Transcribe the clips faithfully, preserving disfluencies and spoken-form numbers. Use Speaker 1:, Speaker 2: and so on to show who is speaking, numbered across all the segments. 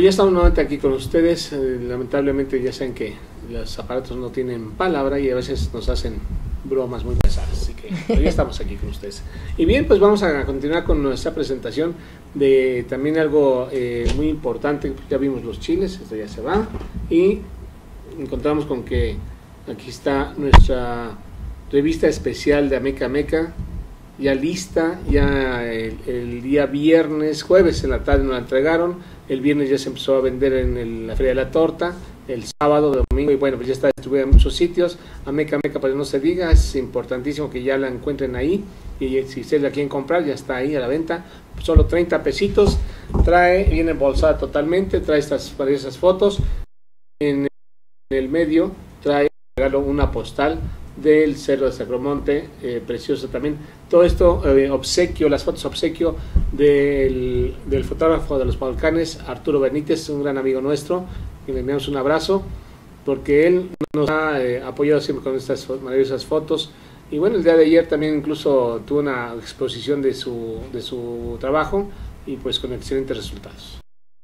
Speaker 1: ya estamos nuevamente aquí con ustedes. Eh, lamentablemente ya saben que los aparatos no tienen palabra y a veces nos hacen bromas muy pesadas, así que ya estamos aquí con ustedes. Y bien, pues vamos a continuar con nuestra presentación de también algo eh, muy importante. Ya vimos los chiles, esto ya se va, y encontramos con que aquí está nuestra revista especial de Ameca Meca, ya lista, ya el, el día viernes, jueves en la tarde nos la entregaron, el viernes ya se empezó a vender en el, la Feria de la Torta, el sábado, domingo, y bueno, pues ya está distribuida en muchos sitios. Ameca Meca, para que no se diga, es importantísimo que ya la encuentren ahí, y si ustedes la quieren comprar, ya está ahí a la venta, solo treinta pesitos, trae, viene embolsada totalmente, trae estas valiosas fotos, en el medio trae regalo una postal del Cerro de Sacromonte, eh, precioso también. Todo esto eh, obsequio, las fotos obsequio del, del fotógrafo de los Balcanes, Arturo Benítez, un gran amigo nuestro, y le enviamos un abrazo, porque él nos ha eh, apoyado siempre con estas maravillosas fotos. Y bueno, el día de ayer también incluso tuvo una exposición de su, de su trabajo, y pues con excelentes resultados.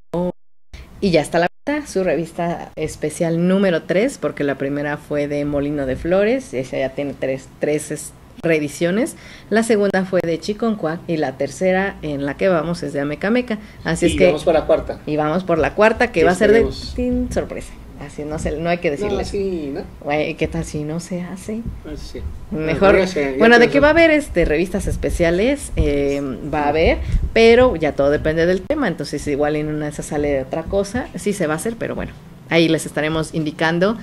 Speaker 2: Y ya está la su revista especial número tres, porque la primera fue de Molino de Flores, esa ya tiene tres, tres reediciones, la segunda fue de Chiconcuac y la tercera en la que vamos es de Ameca Meca, así
Speaker 1: y
Speaker 2: es que
Speaker 1: vamos por la cuarta
Speaker 2: y vamos por la cuarta que va a ser de sin sorpresa, así no sé, no hay que decirle,
Speaker 1: no, así, ¿no?
Speaker 2: Güey, ¿qué tal si no se hace?
Speaker 1: Sí.
Speaker 2: Mejor, no, sé, bueno, de que va a haber este revistas especiales, eh, va a haber, pero ya todo depende del tema, entonces igual en una de esas sale otra cosa, sí se va a hacer, pero bueno, ahí les estaremos indicando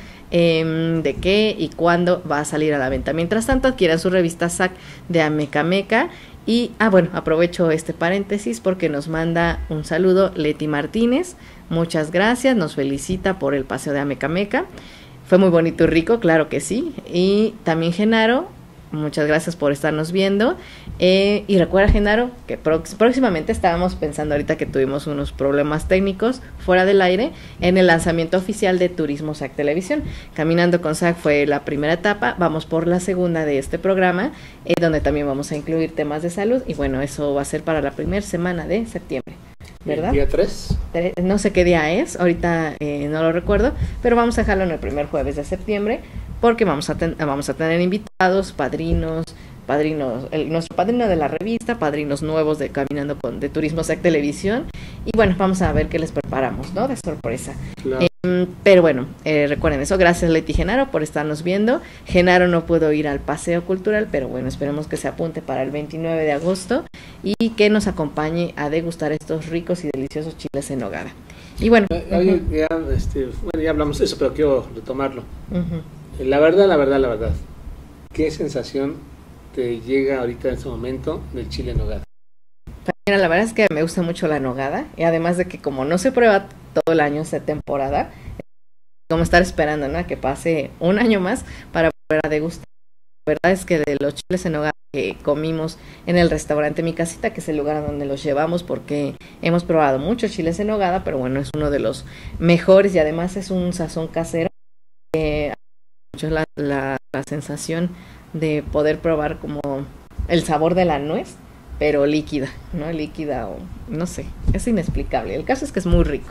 Speaker 2: eh, de qué y cuándo va a salir a la venta. Mientras tanto, adquieran su revista S A C de Ameca Meca. Y, ah, bueno, aprovecho este paréntesis porque nos manda un saludo Leti Martínez, muchas gracias, nos felicita por el paseo de Ameca Meca, fue muy bonito y rico, claro que sí, y también Genaro, muchas gracias por estarnos viendo, eh, y recuerda Genaro que prox- próximamente estábamos pensando ahorita que tuvimos unos problemas técnicos fuera del aire en el lanzamiento oficial de Turismo S A C Televisión. Caminando con S A C fue la primera etapa, vamos por la segunda de este programa, eh, donde también vamos a incluir temas de salud, y bueno, eso va a ser para la primera semana de septiembre, ¿verdad?
Speaker 1: ¿Día tres?
Speaker 2: No sé qué día es, ahorita eh, no lo recuerdo, pero vamos a dejarlo en el primer jueves de septiembre, porque vamos a, ten- vamos a tener invitados, padrinos, padrinos, el, nuestro padrino de la revista, padrinos nuevos de Caminando con de Turismo S A C Televisión, y bueno, vamos a ver qué les preparamos, ¿no? De sorpresa.
Speaker 1: Claro.
Speaker 2: Eh, pero bueno, eh, recuerden eso, gracias Leti Genaro por estarnos viendo. Genaro no pudo ir al paseo cultural, pero bueno, esperemos que se apunte para el veintinueve de agosto y que nos acompañe a degustar estos ricos y deliciosos chiles en nogada. Y bueno,
Speaker 1: Oye,
Speaker 2: uh-huh.
Speaker 1: ya, este, bueno, ya hablamos de eso, pero quiero retomarlo.
Speaker 2: Uh-huh.
Speaker 1: La verdad, la verdad, la verdad, ¿qué sensación te llega ahorita en este momento del chile en nogada?
Speaker 2: Mira, la verdad es que me gusta mucho la nogada, y además de que como no se prueba todo el año esta temporada, como estar esperando, ¿no?, a que pase un año más para volver a degustar. La verdad es que de los chiles en nogada que comimos en el restaurante Mi Casita, que es el lugar donde los llevamos, porque hemos probado muchos chiles en nogada, pero bueno, es uno de los mejores y además es un sazón casero. Eh, mucho la, la, la sensación de poder probar como el sabor de la nuez, pero líquida, ¿no? Líquida o no sé, es inexplicable. El caso es que es muy rico.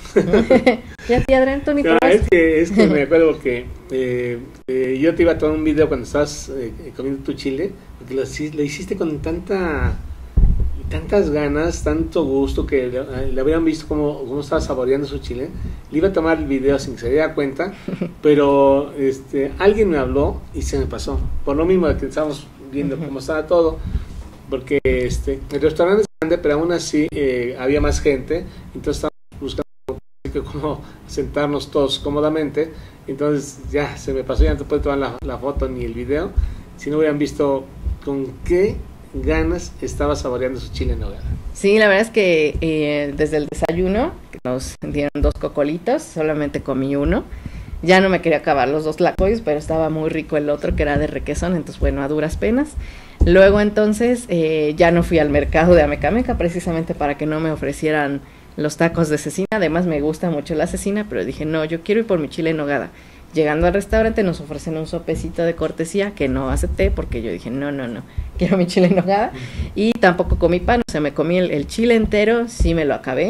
Speaker 2: ¿Ya ti, Adrián, tú ni
Speaker 1: No,
Speaker 2: probaste?
Speaker 1: es que, es que me acuerdo que eh, eh, yo te iba a tomar un video cuando estabas eh, comiendo tu chile, porque lo, lo hiciste con tanta tantas ganas, tanto gusto, que le, le habían visto cómo, cómo estaba saboreando su chile. Le iba a tomar el video sin que se diera cuenta, pero este alguien me habló y se me pasó, por lo mismo de que estábamos viendo cómo estaba todo, porque este el restaurante es grande, pero aún así eh, había más gente, entonces estábamos buscando cómo sentarnos todos cómodamente, entonces ya se me pasó, ya no te puedo tomar la, la foto ni el video, si no hubieran visto con qué ganas estaba saboreando su chile en nogada.
Speaker 2: Sí, la verdad es que eh, desde el desayuno nos dieron dos cocolitos, solamente comí uno, ya no me quería acabar los dos tlacoyos, pero estaba muy rico el otro que era de requesón, entonces bueno, a duras penas. Luego entonces eh, ya no fui al mercado de Ameca Meca precisamente para que no me ofrecieran los tacos de cecina, además me gusta mucho la cecina, pero dije no, yo quiero ir por mi chile en nogada. Llegando al restaurante nos ofrecen un sopecito de cortesía que no acepté porque yo dije no, no, no, quiero mi chile en nogada, y tampoco comí pan, o sea, me comí el, el chile entero, sí me lo acabé,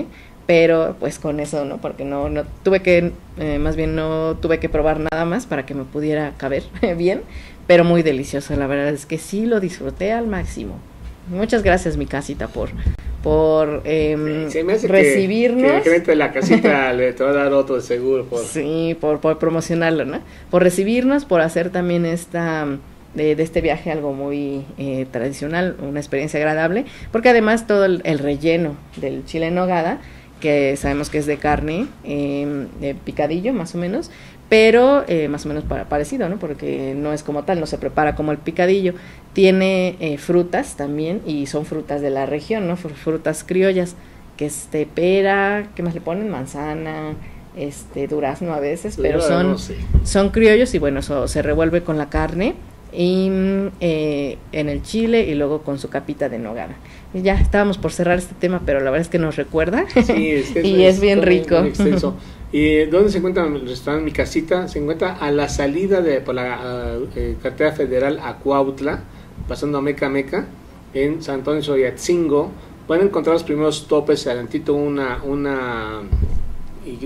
Speaker 2: pero pues con eso, ¿no? Porque no, no tuve que, eh, más bien no tuve que probar nada más para que me pudiera caber bien, pero muy delicioso, la verdad es que sí lo disfruté al máximo. Muchas gracias, mi casita, por por eh,
Speaker 1: sí, me hace
Speaker 2: recibirnos.
Speaker 1: Que, que el gerente de la casita le te va a dar otro de seguro. Por...
Speaker 2: Sí, por, por promocionarlo, ¿no? Por recibirnos, por hacer también esta... De, de este viaje algo muy eh, tradicional, una experiencia agradable, porque además todo el, el relleno del chile en nogada, que sabemos que es de carne, eh, de picadillo más o menos, pero eh, más o menos para, parecido, ¿no? Porque no es como tal, no se prepara como el picadillo, tiene eh, frutas también, y son frutas de la región, ¿no? Frutas criollas, que este pera, ¿qué más le ponen? Manzana, este durazno a veces, pero son, no sé. son criollos, y bueno, eso se revuelve con la carne y eh, en el chile y luego con su capita de nogada. Y ya estábamos por cerrar este tema, pero la verdad es que nos recuerda.
Speaker 1: Sí, es que
Speaker 2: y es, es bien rico.
Speaker 1: Muy extenso. ¿Y dónde se encuentra el restaurante Mi Casita? Se encuentra a la salida de por la uh, carretera federal a Cuautla, pasando a Meca Meca, en San Antonio Soyatzingo. Pueden encontrar los primeros topes, adelantito una una Y,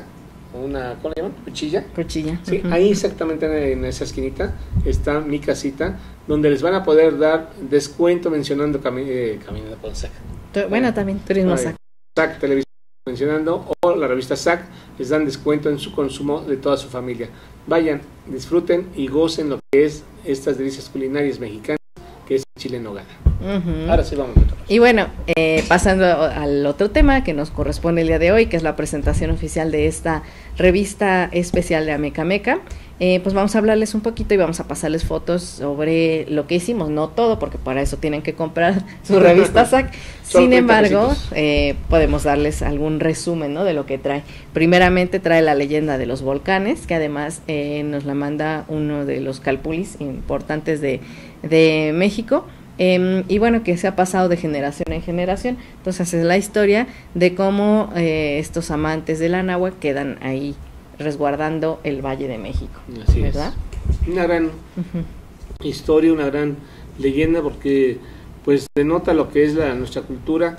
Speaker 1: una, ¿cómo le llaman? Cuchilla.
Speaker 2: Cuchilla.
Speaker 1: Sí,
Speaker 2: uh-huh.
Speaker 1: Ahí exactamente en esa esquinita está Mi Casita, donde les van a poder dar descuento mencionando cami- eh, Caminando por S A C.
Speaker 2: Bueno, eh, también Turismo S A C.
Speaker 1: S A C Televisión mencionando, o la revista S A C, les dan descuento en su consumo de toda su familia. Vayan, disfruten y gocen lo que es estas delicias culinarias mexicanas, que es chile en nogada. Uh-huh. Ahora sí vamos a ver.
Speaker 2: Y bueno, eh, pasando al otro tema que nos corresponde el día de hoy, que es la presentación oficial de esta revista especial de Ameca Meca, eh, pues vamos a hablarles un poquito y vamos a pasarles fotos sobre lo que hicimos, no todo, porque para eso tienen que comprar su revista S A C. Sin embargo, eh, podemos darles algún resumen, ¿no?, de lo que trae. Primeramente trae la leyenda de los volcanes, que además eh, nos la manda uno de los calpulis importantes de, de México. Eh, y bueno, que se ha pasado de generación en generación. Entonces es la historia de cómo eh, estos amantes del Anáhuac quedan ahí resguardando el Valle de México.
Speaker 1: Así
Speaker 2: ¿verdad?
Speaker 1: Es. Una gran uh-huh. historia, una gran leyenda, porque pues denota lo que es la nuestra cultura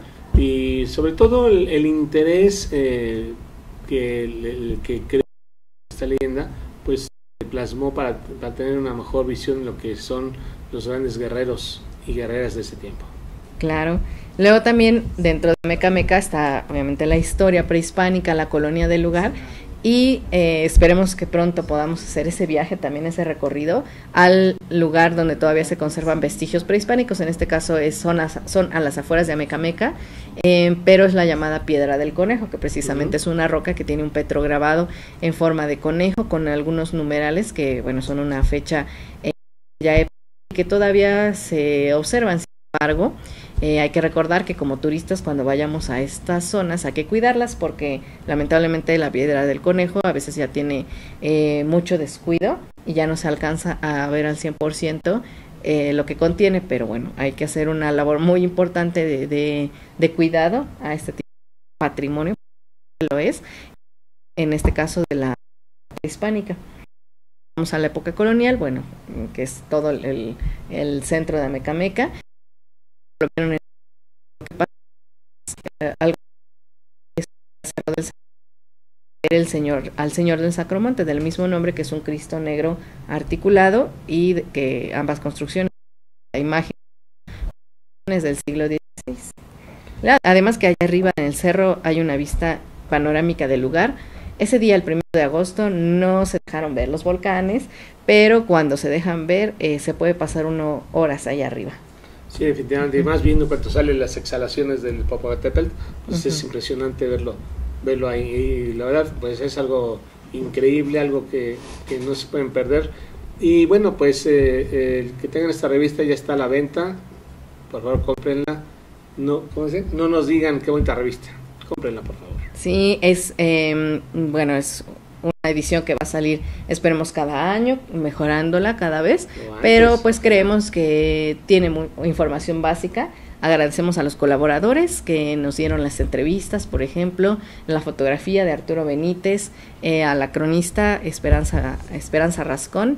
Speaker 1: y sobre todo el, el interés eh, que, el, que crea esta leyenda, pues se plasmó para, para tener una mejor visión de lo que son los grandes guerreros y guerreras de ese tiempo.
Speaker 2: Claro. Luego también dentro de Meca Meca está obviamente la historia prehispánica, la colonia del lugar, y eh, esperemos que pronto podamos hacer ese viaje, también ese recorrido al lugar donde todavía se conservan vestigios prehispánicos. En este caso es, son, a, son a las afueras de Ameca Meca, eh, pero es la llamada Piedra del Conejo, que precisamente uh-huh. es una roca que tiene un petrograbado en forma de conejo con algunos numerales que, bueno, son una fecha eh, ya época que todavía se observan. Sin embargo, eh, hay que recordar que como turistas, cuando vayamos a estas zonas hay que cuidarlas, porque lamentablemente la Piedra del Conejo a veces ya tiene eh, mucho descuido y ya no se alcanza a ver al cien por ciento eh, lo que contiene, pero bueno, hay que hacer una labor muy importante de, de, de cuidado a este tipo de patrimonio, que lo es, en este caso de la hispánica. Vamos a la época colonial, bueno, que es todo el, el, el centro de Ameca Meca. Algo el señor, al Señor del Sacromonte, del mismo nombre, que es un Cristo negro articulado, y de, que ambas construcciones, la imagen del siglo dieciséis. Además que allá arriba en el cerro hay una vista panorámica del lugar. Ese día, el primero de agosto, no se dejaron ver los volcanes, pero cuando se dejan ver, eh, se puede pasar uno horas allá arriba.
Speaker 1: Sí, definitivamente. Uh-huh. Y más viendo cuando salen las exhalaciones del Popocatépetl, pues uh-huh. es impresionante verlo, verlo ahí. Y la verdad, pues es algo increíble, algo que, que no se pueden perder. Y bueno, pues eh, el que tengan esta revista ya está a la venta. Por favor, cómprenla. No, ¿cómo se dice? No nos digan qué bonita revista. Cómprenla, por favor.
Speaker 2: Sí, es, eh, bueno, es una edición que va a salir, esperemos, cada año, mejorándola cada vez, antes, pero pues creemos que tiene muy, información básica. Agradecemos a los colaboradores que nos dieron las entrevistas, por ejemplo, la fotografía de Arturo Benítez, eh, a la cronista Esperanza, Esperanza Rascón,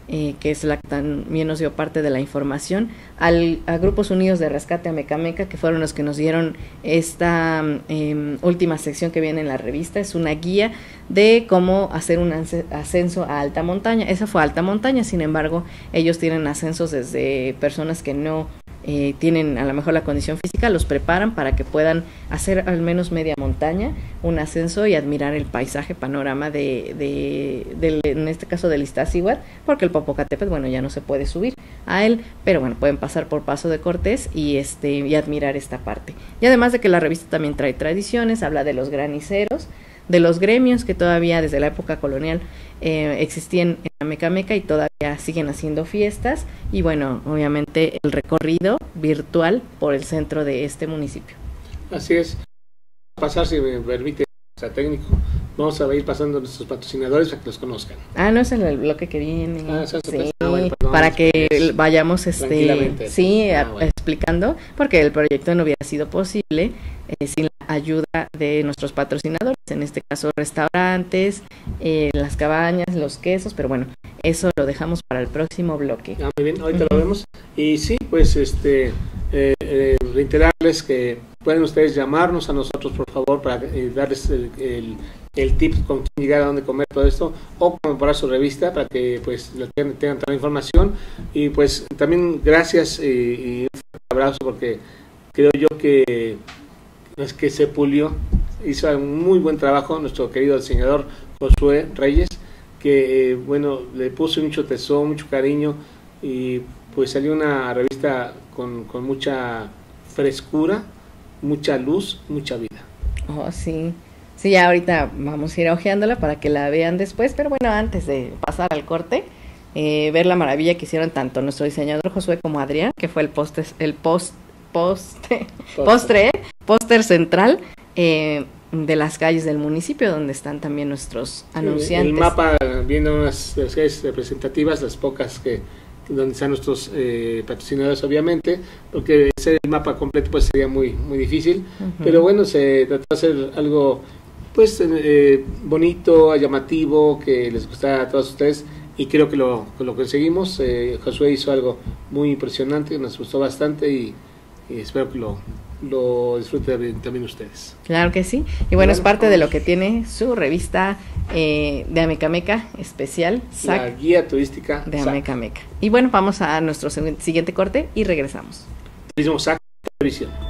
Speaker 2: eh, que es la que también nos dio parte de la información, al, a Grupos Unidos de Rescate Amecameca, que fueron los que nos dieron esta eh, última sección que viene en la revista. Es una guía de cómo hacer un ascenso a alta montaña. Esa fue alta montaña, sin embargo, ellos tienen ascensos desde personas que no Eh, tienen a lo mejor la condición física, los preparan para que puedan hacer al menos media montaña, un ascenso y admirar el paisaje, panorama de, de, de en este caso del Iztaccíhuatl, porque el Popocatépetl, bueno, ya no se puede subir a él, pero bueno, pueden pasar por Paso de Cortés y este y admirar esta parte. Y además de que la revista también trae tradiciones, habla de los graniceros, de los gremios que todavía desde la época colonial eh, existían en Amecameca y todavía siguen haciendo fiestas, y bueno, obviamente el recorrido virtual por el centro de este municipio.
Speaker 1: Así es. Pasar, si me permite, o sea, técnico, vamos a ir pasando a nuestros patrocinadores para que los conozcan.
Speaker 2: Ah, no es en el bloque que viene.
Speaker 1: Ah, sí,
Speaker 2: ah, bueno, perdón, para que pues, vayamos este sí
Speaker 1: ah,
Speaker 2: a,
Speaker 1: bueno.
Speaker 2: explicando, porque el proyecto no hubiera sido posible eh, sin la ayuda de nuestros patrocinadores, en este caso restaurantes, eh, las cabañas, los quesos, pero bueno, eso lo dejamos para el próximo bloque.
Speaker 1: Ah, muy bien, ahorita uh-huh. lo vemos. Y sí, pues este eh, eh, reiterarles que pueden ustedes llamarnos a nosotros, por favor, para eh, darles el, el, el tip con quién llegar, a dónde comer, todo esto, o comprar su revista para que pues tengan, tengan toda la información. Y pues también gracias y, y un fuerte abrazo, porque creo yo que es que se pulió, hizo un muy buen trabajo nuestro querido diseñador Josué Reyes, que eh, bueno, le puso mucho tesón, mucho cariño, y pues salió una revista con, con mucha frescura, mucha luz, mucha vida.
Speaker 2: Oh, sí. Sí, ya ahorita vamos a ir hojeándola para que la vean después, pero bueno, antes de pasar al corte, eh, ver la maravilla que hicieron tanto nuestro diseñador Josué como Adrián, que fue el post, el post, poste, postre, póster central eh, de las calles del municipio, donde están también nuestros anunciantes.
Speaker 1: El mapa, viendo unas las calles representativas, las pocas que donde están nuestros eh, patrocinadores, obviamente, porque hacer el mapa completo pues sería muy muy difícil, uh-huh. pero bueno, se trató de hacer algo pues eh, bonito, llamativo, que les gustara a todos ustedes, y creo que lo, que lo conseguimos. eh, Josué hizo algo muy impresionante, nos gustó bastante, y, y espero que lo lo disfruten también ustedes.
Speaker 2: Claro que sí, y bueno, es parte de lo que tiene su revista eh, de Amecameca especial, S A C,
Speaker 1: la guía turística
Speaker 2: de Amecameca. Y bueno, vamos a nuestro siguiente corte y regresamos.
Speaker 1: Turismo S A C Televisión.